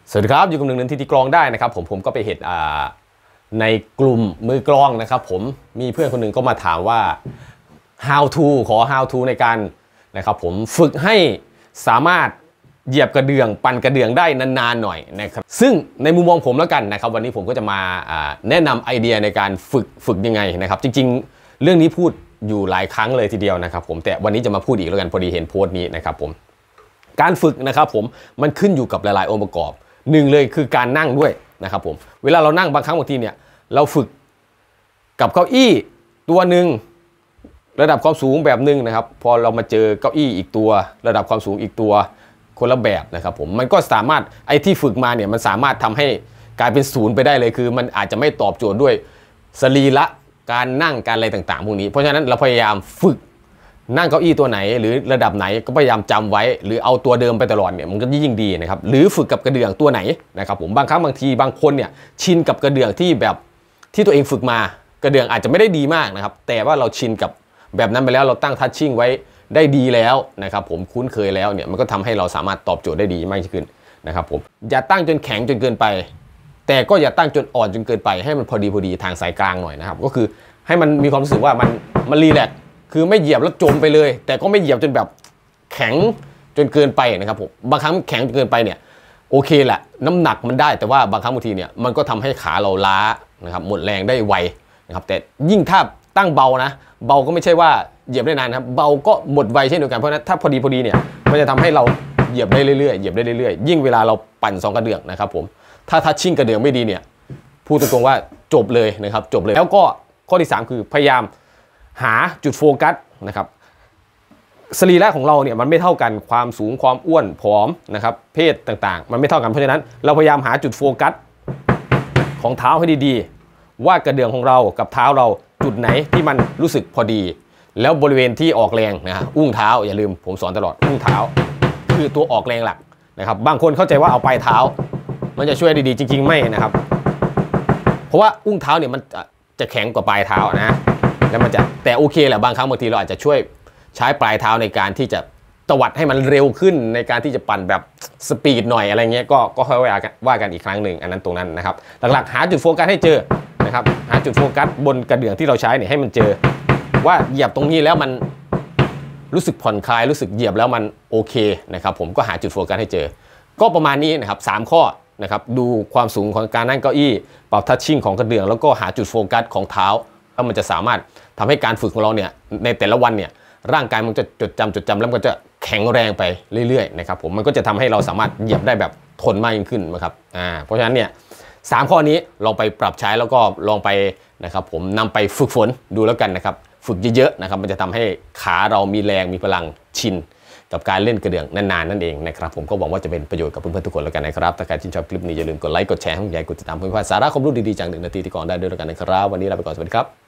สวัสดีครับอยู่กับหนึ่งที่ตีกลองได้นะครับผมก็ไปเห็นในกลุ่มมือกลองนะครับผมมีเพื่อนคนหนึ่งก็มาถามว่า how to ขอ how to ในการนะครับผมฝึกให้สามารถเหยียบกระเดื่องปั่นกระเดื่องได้นานๆหน่อยนะครับซึ่งในมุมมองผมแล้วกันนะครับวันนี้ผมก็จะมาแนะนำไอเดียในการฝึกยังไงนะครับจริงๆเรื่องนี้พูดอยู่หลายครั้งเลยทีเดียวนะครับผมแต่วันนี้จะมาพูดอีกแล้วกันพอดีเห็นโพสต์นี้นะครับผมการฝึกนะครับผมมันขึ้นอยู่กับหลายๆองค์ประกอบหนึ่งเลยคือการนั่งด้วยนะครับผมเวลาเรานั่งบางครั้งบางทีเนี่ยเราฝึกกับเก้าอี้ตัวหนึ่งระดับความสูงแบบหนึ่งนะครับพอเรามาเจอเก้าอี้อีกตัวระดับความสูงอีกตัวคนละแบบนะครับผมมันก็สามารถไอ้ที่ฝึกมาเนี่ยมันสามารถทำให้กลายเป็นศูนย์ไปได้เลยคือมันอาจจะไม่ตอบโจทย์ด้วยสรีระการนั่งการอะไรต่างๆพวกนี้เพราะฉะนั้นเราพยายามฝึกนั่งเก้าอี้ตัวไหนหรือระดับไหนก็พยายามจำไว้หรือเอาตัวเดิมไปตลอดเนี่ยมันก็ยิ่งดีนะครับหรือฝึกกับกระเดื่องตัวไหนนะครับผมบางครั้งบางทีบางคนเนี่ยชินกับกระเดื่องที่แบบที่ตัวเองฝึกมากระเดื่องอาจจะไม่ได้ดีมากนะครับแต่ว่าเราชินกับแบบนั้นไปแล้วเราตั้งทัชชิ่งไว้ได้ดีแล้วนะครับผมคุ้นเคยแล้วเนี่ยมันก็ทำให้เราสามารถตอบโจทย์ได้ดีมากขึ้นนะครับผมอย่าตั้งจนแข็งจนเกินไปแต่ก็อย่าตั้งจนอ่อนจนเกินไปให้มันพอดีทางสายกลางหน่อยนะครับก็คือให้มันมีความรู้สึกว่ามันรีแลกซ์คือไม่เหยียบแล้วจมไปเลยแต่ก็ไม่เหยียบจนแบบแข็งจนเกินไปนะครับผมบางครั้งแข็งจนเกินไปเนี่ยโอเคแหละน้ำหนักมันได้แต่ว่าบางครั้งบางทีเนี่ยมันก็ทำให้ขาเราล้านะครับหมดแรงได้ไวนะครับแต่ยิ่งถ้าตั้งเบานะเบาก็ไม่ใช่ว่าเหยียบได้นานครับเบาก็หมดไวเช่นเดียวกันเพราะนั้นถ้าพอดีเนี่ยมันจะทำให้เราเหยียบได้เรื่อยๆเหยียบได้เรื่อยๆยิ่งเวลาเราปั่น2กระเดื่องนะครับผมถ้าทัชชิ่งกระเดื่องไม่ดีเนี่ยพูดตรงๆว่าจบเลยนะครับจบเลยแล้วก็ข้อที่3คือพยายามหาจุดโฟกัสนะครับสรีระของเราเนี่ยมันไม่เท่ากันความสูงความอ้วนผอมนะครับเพศต่างๆมันไม่เท่ากันเพราะฉะนั้นเราพยายามหาจุดโฟกัสของเท้าให้ดีๆว่ากระเดื่องของเรากับเท้าเราจุดไหนที่มันรู้สึกพอดีแล้วบริเวณที่ออกแรงนะฮะอุ้งเท้าอย่าลืมผมสอนตลอดอุ้งเท้าคือตัวออกแรงหลักนะครับบางคนเข้าใจว่าเอาปลายเท้ามันจะช่วยดีๆจริงๆไม่นะครับเพราะว่าอุ้งเท้าเนี่ยมันจะแข็งกว่าปลายเท้านะแล้วมันจะแต่โอเคแหละบางครั้งบางทีเราอาจจะช่วยใช้ปลายเท้าในการที่จะตวัดให้มันเร็วขึ้นในการที่จะปั่นแบบสปีดหน่อยอะไรเงี้ยก็ค่อยว่ากันอีกครั้งหนึ่งอันนั้นตรงนั้นนะครับหลักๆหาจุดโฟกัสให้เจอนะครับหาจุดโฟกัสบนกระเดื่องที่เราใช้เนี่ยให้มันเจอว่าเหยียบตรงนี้แล้วมันรู้สึกผ่อนคลายรู้สึกเหยียบแล้วมันโอเคนะครับผมก็หาจุดโฟกัสให้เจอก็ประมาณนี้นะครับ3ข้อนะครับดูความสูงของการนั่งเก้าอี้ปรับทัชชิ่งของกระเดื่องแล้วก็หาจุดโฟกัสของเท้าแล้วมันจะสามารถทำให้การฝึกของเราเนี่ยในแต่ละวันเนี่ยร่างกายมันจะจดจำแล้วมันก็จะแข็งแรงไปเรื่อยๆนะครับผมมันก็จะทำให้เราสามารถเหยียบได้แบบทนมากยิ่งขึ้นนะครับเพราะฉะนั้นเนี่ย3ข้อนี้ลองไปปรับใช้แล้วก็ลองไปนะครับผมนำไปฝึกฝนดูแล้วกันนะครับฝึกเยอะๆนะครับมันจะทำให้ขาเรามีแรงมีพลังชินกับการเล่นกระเดื่องนานๆนั่นเองนะครับผมก็หวังว่าจะเป็นประโยชน์กับเพื่อนๆทุกคนแล้วกันนะครับถ้าใครชื่นชอบคลิปนี้อย่าลืมกดไลค์กดแชร์ให้ผมใหญ่กดติดตามเพื่อนๆสาระความรู้ดีๆจาก1 นาทีที่ก่อนได้ด้วยแล้วกันนะครับวันนี้ลาไปก่อนสวัสดีครับ